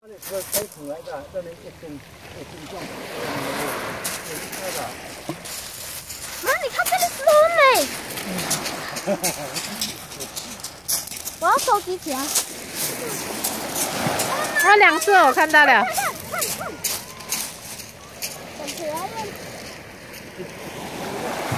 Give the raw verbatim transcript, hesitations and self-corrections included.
这开孔来的，这里一根一根状，有一颗的。 妈，你看这里多美！我要收集起来。 啊，两只我看到了。 看看看看，很可爱的。